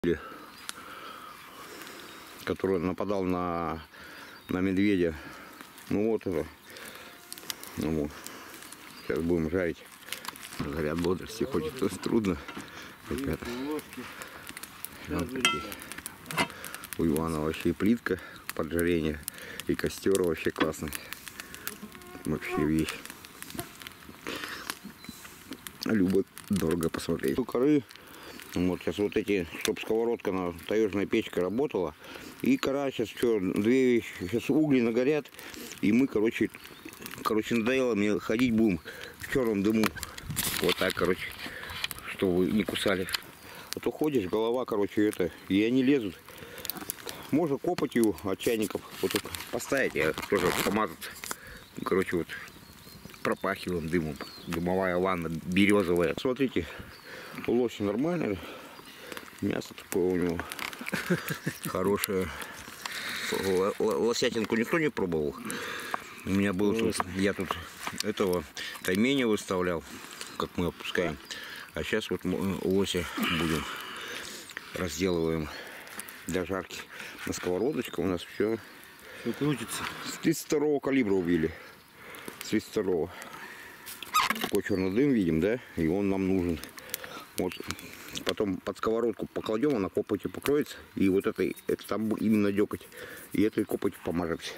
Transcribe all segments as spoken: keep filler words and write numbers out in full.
который нападал на, на медведя. Ну вот это. Ну, сейчас будем жарить. Заряд бодрости, хоть это трудно. Ребята. У Ивана вообще и плитка поджарения, и костер вообще классный. Вообще вещь. Любо дорого посмотреть. Коры. Вот сейчас вот эти, чтобы сковородка на таежная печка работала. И кора сейчас что, две вещи. Сейчас угли нагорят. И мы, короче, короче, надоело мне ходить будем в черном дыму. Вот так, короче, чтобы не кусали. А то ходишь, голова, короче, это, и они лезут. Можно копотью от чайников вот так поставить, я тоже помазать. Короче, вот пропахиваем дымом. Дымовая ванна березовая. Смотрите, лось нормально. Мясо такое у него хорошее. Лосятинку никто не пробовал. У меня был тут, я тут этого тайменя выставлял, как мы опускаем. А сейчас вот лося будем разделываем для жарки. На сковородочку у нас все, все крутится. С тридцать второго калибра убили. С тридцать второго. Такой черный дым видим, да? И он нам нужен. Вот потом под сковородку покладем, она копотью покроется. И вот это, это там именно дёкать. И этой копотью помажемся.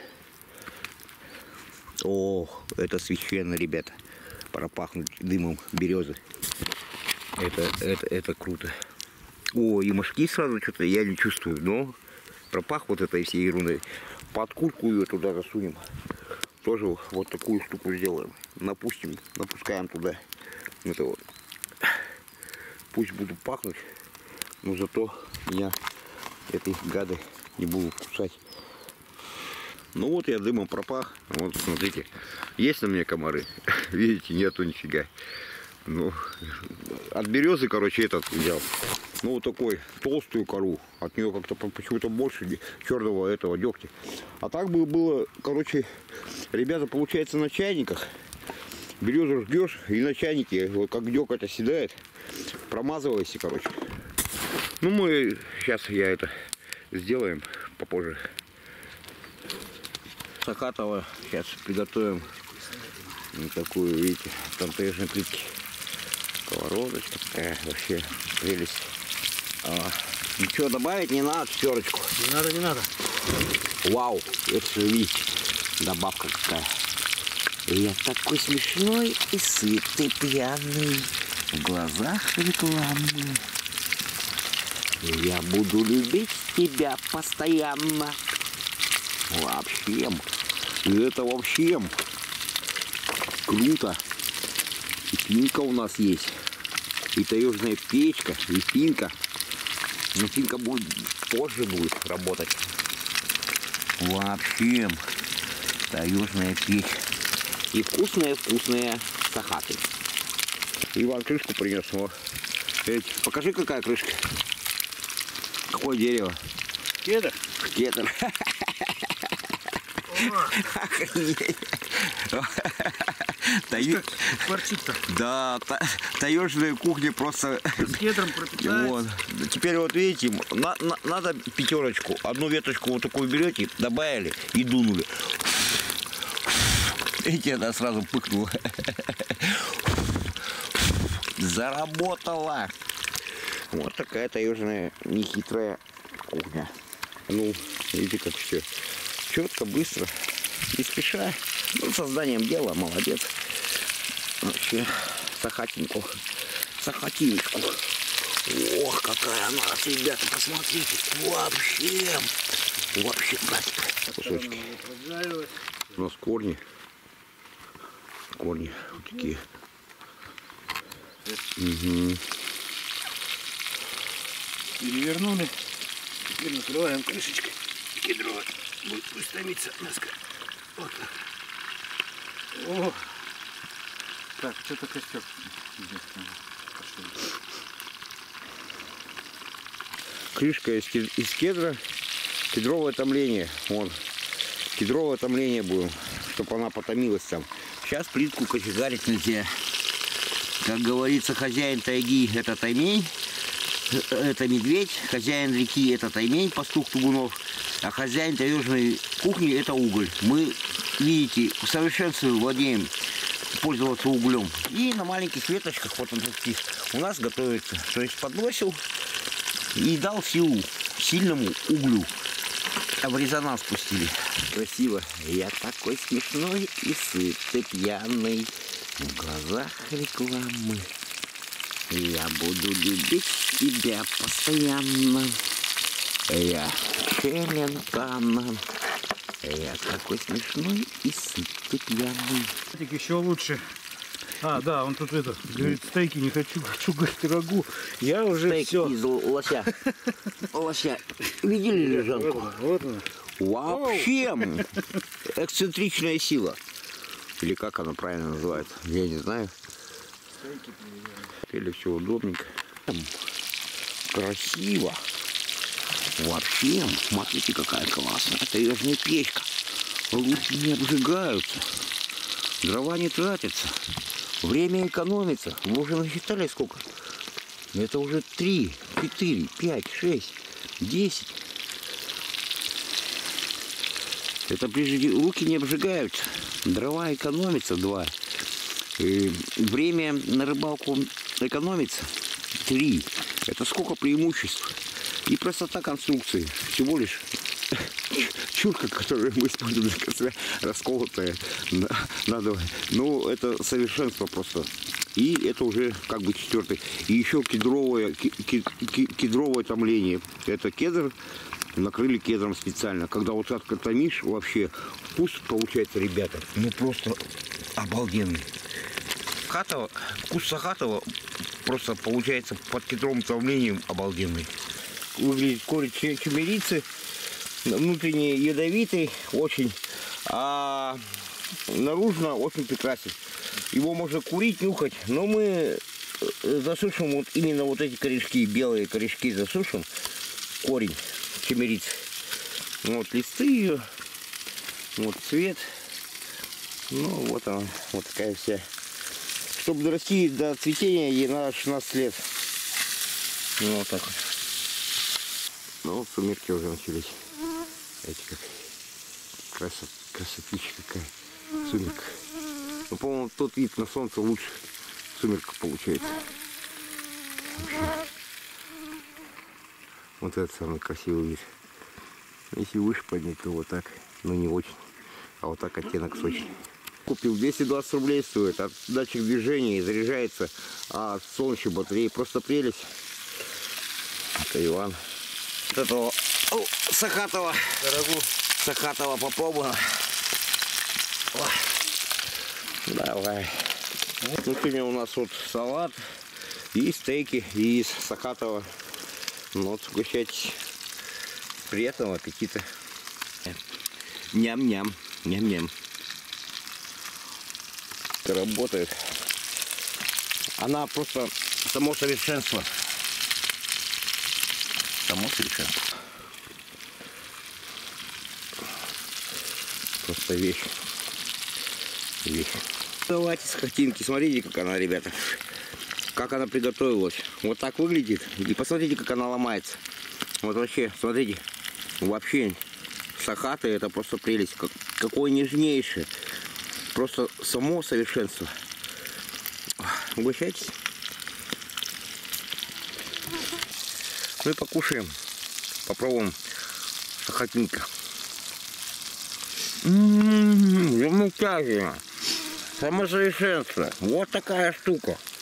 О, это священно, ребята. Пропахнуть дымом березы. Это, это, это круто. О, и мошки сразу что-то я не чувствую, но пропах вот этой всей ерундой. Под куртку ее туда засунем. Тоже вот такую штуку сделаем. Напустим, напускаем туда. Это вот. Пусть буду пахнуть, но зато я этой гады не буду кусать. Ну вот я дымом пропах. Вот смотрите, есть на мне комары. Видите, нету нифига. Ну, от березы, короче, этот взял. Ну вот такой толстую кору. От нее как-то почему-то больше черного этого дегтя. А так бы было, короче, ребята, получается на чайниках. Березу жгешь и на чайнике, вот как дёк это седает, промазывайся, короче. Ну мы сейчас я это сделаем попозже. Сахатова сейчас приготовим такую, видите, тантежной плитки. Сковородочка такая, вообще прелесть. А, ничего добавить не надо, четверочку. Не надо, не надо. Вау, это видите, добавка какая. Я такой смешной и сытый, пьяный, в глазах рекламный. Я буду любить тебя постоянно. Вообще, это вообще круто. И пинка у нас есть, и таежная печка, и пинка. Но пинка будет позже будет работать. Вообще, таежная печь. И вкусные-вкусные сахаты. Иван крышку принес. Вот. Эти, покажи, какая крышка. Какое дерево? Кедр. Кедр. Квартит-то. Да, таежная кухня просто. С кедром пропитается. Вот. Теперь вот видите, на, на, надо пятерочку. Одну веточку вот такую берете, добавили и дунули. Видите, она сразу пыкнула. Заработала. Вот такая таежная нехитрая кухня. Ну, видите, как все четко, быстро, не спеша. Ну, созданием дела, молодец. Вообще, сахатинку, сахатиночку. Ох, какая она, ребята, посмотрите. Вообще, вообще, кусочки. У нас корни. Корни вот такие. Угу. Перевернули. Теперь накрываем крышечкой. Кедровая. Будет пусть томиться несколько. Вот так. О! Так, что-то костер. Крышка из, из кедра. Кедровое томление. Вон. Кедровое томление будем, чтобы она потомилась там. Сейчас плитку кочегарить нельзя. Как говорится, хозяин тайги — это таймень. это медведь, хозяин реки это таймень, пастух Тугунов, а хозяин таежной кухни это уголь. Мы, видите, в совершенстве владеем пользоваться углем. И на маленьких веточках, вот он тут у нас готовится. То есть подбросил и дал силу сильному углю. А в резонанс пустили. Красиво. Я такой смешной и сытый, пьяный. В глазах рекламы. Я буду любить тебя постоянно. Я Челентано. Я такой смешной и сытый, пьяный. Еще лучше. А, да, он тут это, говорит, стейки не хочу, хочу, говорит, рагу. Я уже Стейк все. из лося. Лося. Видели лежанку? Вот она. Вообще эксцентричная сила. Или как она правильно называется, я не знаю. Или все удобненько. Красиво. Вообще, смотрите, какая классная. Это таежная печка. Лучше не обжигаются. Дрова не тратятся. Время экономится. Вы уже насчитали сколько? Это уже три, четыре, пять, шесть, десять. Это прежде руки не обжигаются. Дрова экономится два. И время на рыбалку экономится три. Это сколько преимуществ. И простота конструкции. Всего лишь чурка, которую мы используем для костра, расколотая надо. Ну, это совершенство просто. И это уже как бы четвертый. И еще кедровое, кедровое томление. Это кедр. Накрыли кедром специально. Когда вот так томишь, вообще вкус получается, ребята, ну просто обалденный. Сахатова, вкус Сахатова просто получается под кедровым томлением обалденный. Выглядит корень чемерицы. Внутренне ядовитый очень, а наружно очень прекрасен. Его можно курить, нюхать, но мы засушим вот именно вот эти корешки, белые корешки засушим, корень чемерицы. Вот листы ее, вот цвет, ну вот она, вот такая вся. Чтобы дорасти до цветения, ей надо шестнадцать лет. Ну вот так вот. Ну вот сумерки уже начались. Эти как красот, красотища какая сумерка. Ну, по-моему, тот вид на солнце лучше сумерка получается. Вообще. Вот этот самый красивый вид. Если выше поднять, то вот так, но не очень. А вот так оттенок сочный. Купил, двести двадцать рублей стоит. От датчик движения заряжается, а от солнечной батареи просто прелесть. Это Иван. Вот этого о, Сахатова. Дорогу. Сахатова попробуем. Давай. Ну, сегодня у нас вот салат и стейки из Сахатова. Ну, вот, угощайтесь. Приятного аппетита. Ням-ням. Ням-ням. Это работает. Она просто само совершенство. Само совершенство. Просто вещь. Вещь. Давайте с картинки. Смотрите, как она, ребята. Как она приготовилась. Вот так выглядит. И посмотрите, как она ломается. Вот вообще, смотрите. Вообще, Сахаты это просто прелесть. Как, какое нежнейшее. Просто само совершенство. Угощайтесь. Ну и покушаем. Попробуем сахатинка. Ммм, замечательно. Само совершенство. Вот такая штука.